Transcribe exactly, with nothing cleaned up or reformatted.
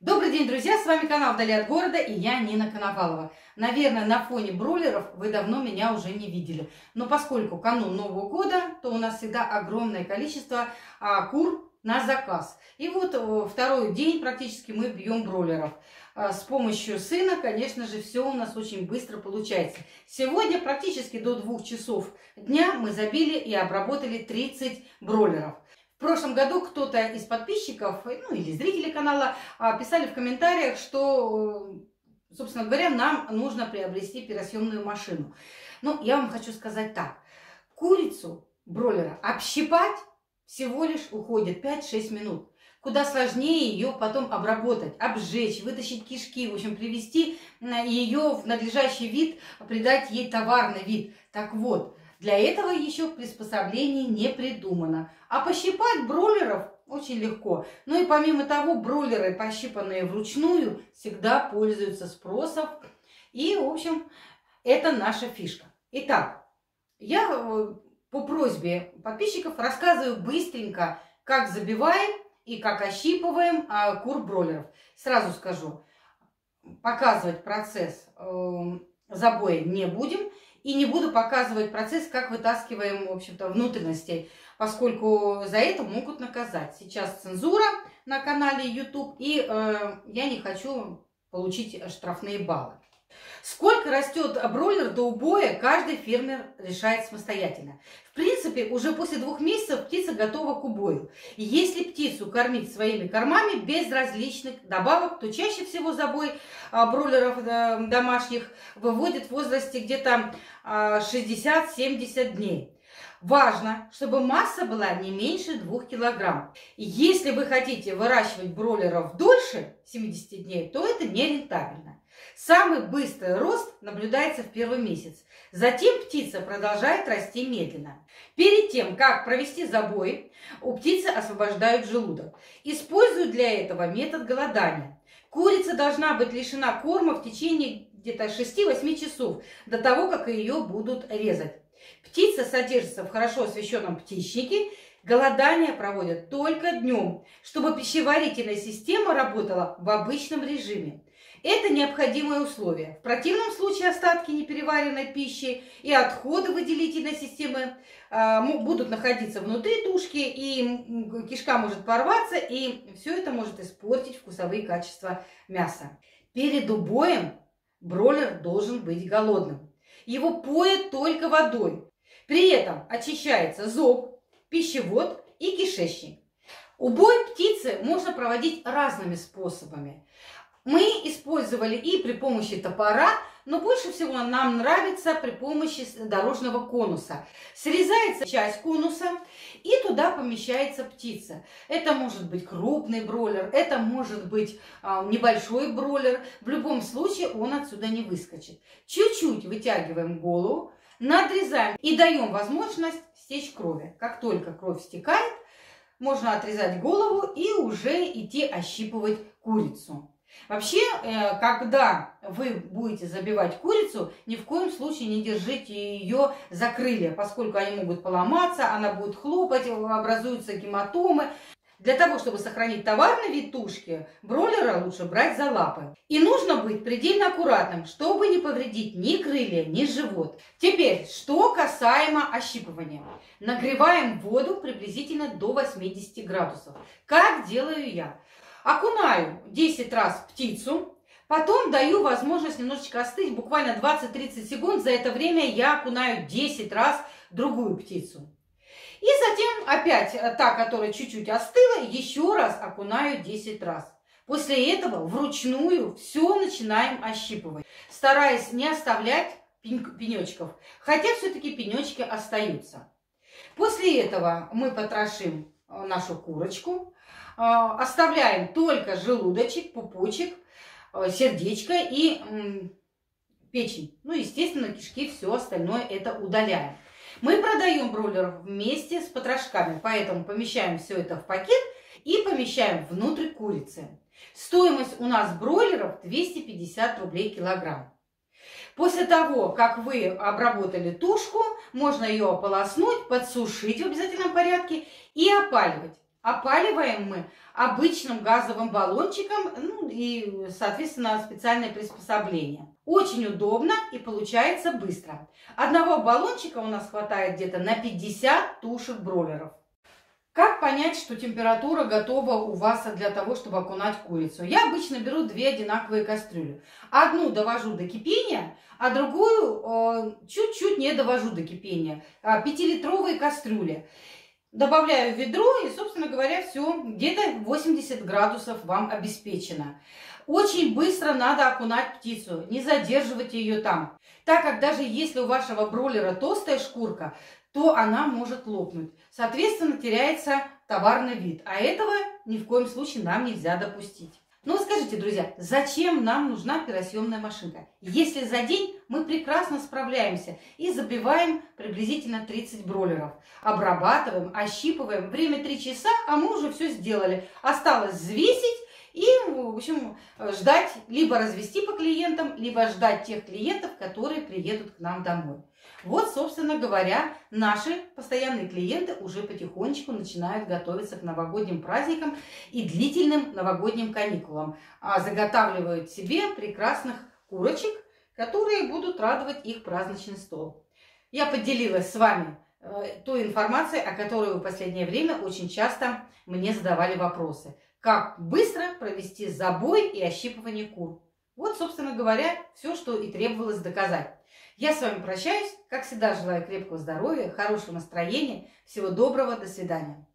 Добрый день, друзья! С вами канал «Вдали от города» и я, Нина Коновалова. Наверное, на фоне бройлеров вы давно меня уже не видели. Но поскольку канун Нового года, то у нас всегда огромное количество а, кур на заказ. И вот второй день практически мы бьем бройлеров. А, с помощью сына, конечно же, все у нас очень быстро получается. Сегодня практически до двух часов дня мы забили и обработали тридцать бройлеров. В прошлом году кто-то из подписчиков, ну или зрителей канала, писали в комментариях, что, собственно говоря, нам нужно приобрести перосъемную машину. Ну, я вам хочу сказать так. Курицу бройлера общипать всего лишь уходит пять-шесть минут. Куда сложнее ее потом обработать, обжечь, вытащить кишки, в общем, привести ее в надлежащий вид, придать ей товарный вид. Так вот, для этого еще приспособлений не придумано. А пощипать бройлеров очень легко. Ну и помимо того, бройлеры, пощипанные вручную, всегда пользуются спросом. И, в общем, это наша фишка. Итак, я по просьбе подписчиков рассказываю быстренько, как забиваем и как ощипываем кур бройлеров. Сразу скажу, показывать процесс забоя не будем. И не буду показывать процесс, как вытаскиваем, в общем-то, внутренности, поскольку за это могут наказать. Сейчас цензура на канале YouTube, и э, я не хочу получить штрафные баллы. Сколько растет бройлер до убоя, каждый фермер решает самостоятельно. В принципе, уже после двух месяцев птица готова к убою. И если птицу кормить своими кормами без различных добавок, то чаще всего забой бройлеров домашних выводит в возрасте где-то шестьдесят-семьдесят дней. Важно, чтобы масса была не меньше двух килограмм. И если вы хотите выращивать бройлеров дольше семидесяти дней, то это нерентабельно. Самый быстрый рост наблюдается в первый месяц. Затем птица продолжает расти медленно. Перед тем, как провести забой, у птицы освобождают желудок. Используют для этого метод голодания. Курица должна быть лишена корма в течение где-то шести-восьми часов до того, как ее будут резать. Птица содержится в хорошо освещенном птичнике. Голодание проводят только днем, чтобы пищеварительная система работала в обычном режиме. Это необходимое условие. В противном случае остатки непереваренной пищи и отходы выделительной системы э, будут находиться внутри тушки, и кишка может порваться, и все это может испортить вкусовые качества мяса. Перед убоем бройлер должен быть голодным. Его поят только водой. При этом очищается зоб, пищевод и кишечник. Убой птицы можно проводить разными способами. Мы использовали и при помощи топора, но больше всего нам нравится при помощи дорожного конуса. Срезается часть конуса, и туда помещается птица. Это может быть крупный бройлер, это может быть а, небольшой бройлер. В любом случае он отсюда не выскочит. Чуть-чуть вытягиваем голову, надрезаем и даем возможность стечь крови. Как только кровь стекает, можно отрезать голову и уже идти ощипывать курицу. Вообще, когда вы будете забивать курицу, ни в коем случае не держите ее за крылья, поскольку они могут поломаться, она будет хлопать, образуются гематомы. Для того, чтобы сохранить товарный вид тушки, бройлера лучше брать за лапы. И нужно быть предельно аккуратным, чтобы не повредить ни крылья, ни живот. Теперь, что касаемо ощипывания. Нагреваем воду приблизительно до восьмидесяти градусов. Как делаю я? Окунаю десять раз птицу, потом даю возможность немножечко остыть, буквально двадцать-тридцать секунд. За это время я окунаю десять раз другую птицу. И затем опять та, которая чуть-чуть остыла, еще раз окунаю десять раз. После этого вручную все начинаем ощипывать, стараясь не оставлять пенечков, хотя все-таки пенечки остаются. После этого мы потрошим нашу курочку. Оставляем только желудочек, пупочек, сердечко и печень. Ну, естественно, кишки, все остальное это удаляем. Мы продаем бройлеров вместе с потрошками, поэтому помещаем все это в пакет и помещаем внутрь курицы. Стоимость у нас бройлеров двести пятьдесят рублей килограмм. После того, как вы обработали тушку, можно ее ополоснуть, подсушить в обязательном порядке и опаливать. Опаливаем мы обычным газовым баллончиком, ну и, соответственно, специальное приспособление. Очень удобно и получается быстро. Одного баллончика у нас хватает где-то на пятьдесят тушек бройлеров. Как понять, что температура готова у вас для того, чтобы окунать курицу? Я обычно беру две одинаковые кастрюли. Одну довожу до кипения, а другую чуть-чуть э, не довожу до кипения. пятилитровые кастрюли. Добавляю в ведро и, собственно говоря, все, где-то восемьдесят градусов вам обеспечено. Очень быстро надо окунать птицу, не задерживать ее там, так как даже если у вашего бройлера толстая шкурка, то она может лопнуть. Соответственно, теряется товарный вид, а этого ни в коем случае нам нельзя допустить. Ну, скажите, друзья, зачем нам нужна пиросъемная машинка? Если за день мы прекрасно справляемся и забиваем приблизительно тридцать бройлеров, обрабатываем, ощипываем, время три часа, а мы уже все сделали. Осталось взвесить и, в общем, ждать, либо развести по клиентам, либо ждать тех клиентов, которые приедут к нам домой. Вот, собственно говоря, наши постоянные клиенты уже потихонечку начинают готовиться к новогодним праздникам и длительным новогодним каникулам. А заготавливают себе прекрасных курочек, которые будут радовать их праздничный стол. Я поделилась с вами той информацией, о которой в последнее время очень часто мне задавали вопросы. Как быстро провести забой и ощипывание кур. Вот, собственно говоря, все, что и требовалось доказать. Я с вами прощаюсь. Как всегда, желаю крепкого здоровья, хорошего настроения. Всего доброго. До свидания.